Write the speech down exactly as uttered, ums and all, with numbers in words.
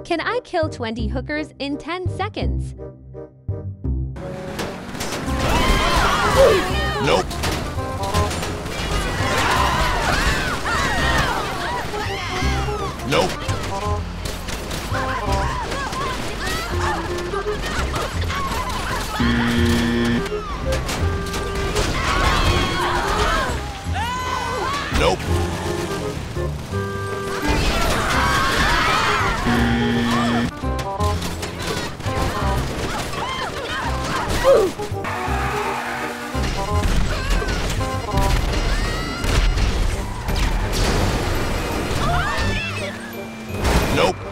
Can I kill twenty hookers in ten seconds? Nope. Nope. Nope. Nope.